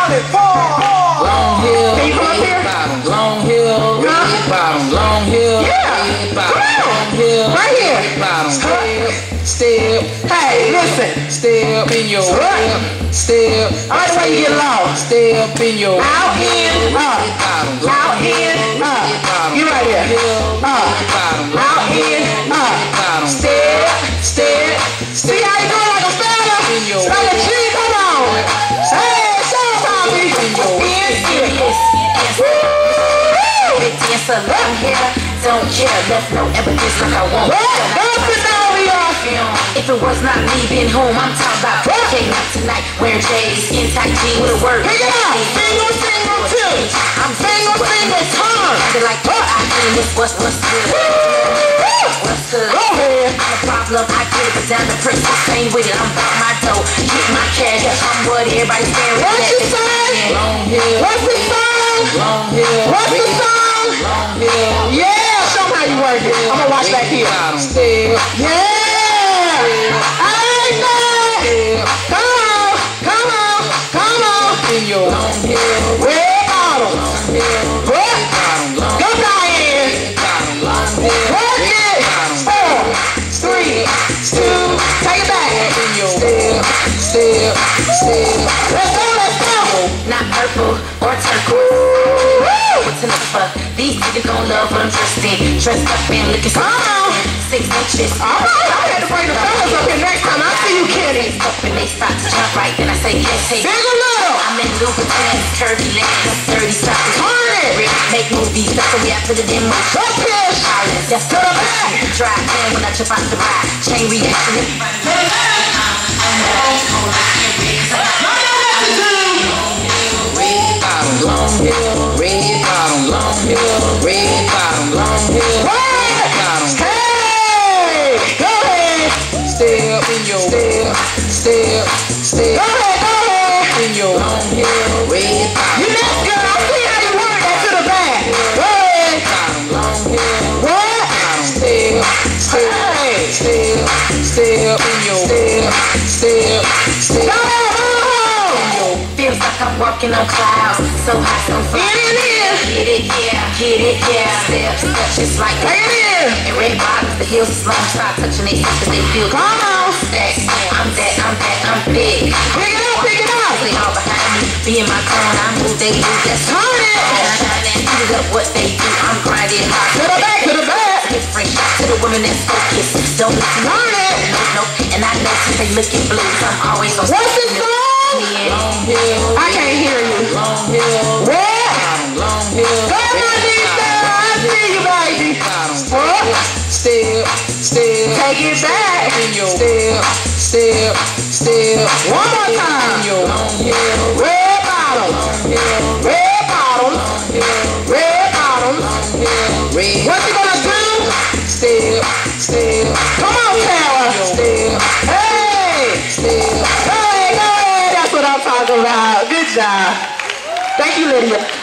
it. Long hill. Can you come up here? Long hill. Red bottom. Long hill. Yeah. Red bottom. Long hill. Right here. Red bottom. Step. Hey, listen. Step in your whip. Step. I like the way you get lost. Step in your Out in. Out in. You right here. Out in. Step. See how you doing like a fella? Like a G, come on. Hey, show us how we It's a long hair, don't care, left no evidence like I want. If it was not me being home, I'm talking about came up tonight, wearing J's, skin tight jeans with a word. Pick it up, single two. I'm single turn. They're like, I mean, what's good? What's good? Go ahead. I'm a problem, I get it, but down the princess ain't with it. I'm about my dough, get my cash, I'm what everybody's staring at. What's your song? Long hill. What's the song? Long hill. What's the song? Long hill. Yeah, show me how you work it. I'm gonna watch back here. Step. Yeah. I like that. Come on. In your long hill. Red bottom. What? Go Diane. Work it. 4, 3, 2. Take it back. Step. Let's go. Not purple or turquoise. What's enough for? These niggas gon' love what I'm dressed in. Dressed up and looking so 6 inches. Alright, I had to bring the fellas up here next time. I see you, Kenny. Up and they stop to jump right, then I say yes, hey. Big or little? I'm in Louboutins, curvy legs, dirty stockings. Turn it. Make movies, that's the way I put it in motion. Go pitch. Yes, To the back. Drive in when I jump out the ride. Chain reaction. Long hill. Red bottom. Long hill. Red bottom. Long hill. Red bottom. Hey, go ahead. Step in your step. Go ahead. In your long hill. Red bottom. You next girl, I see how you work that to the back. Go ahead. Long hill. What? Step. In your step. Go ahead. Feels like I'm walking on clouds. So hot, so far. Get it, yeah. Steps, just like Take it in. And red bottoms, the heels is long. Stop touching they hips 'cause they feel good. Come on. I'm big. Pick it up. They all behind me, be in my corner. I move, they move. That's Turn it. shine and heat it up. What they do, I'm grinding hard. To the back. Different to the women that's focused. Don't listen. Turn it. No, and I know since they looking blue, I'm always on. What's the song? Long hill. I can't hear you. Long hill. What? Long hill. Go my Lisa. I see you, baby. What? Step. Take it back. In your step. One more time. In your long hill. Red bottom. Red bottom. Red bottom. Red. What you gonna do? Step. Come on, Tara. Hey. Hey, go ahead. That's what I'm talking about. Good job. Thank you, Lydia.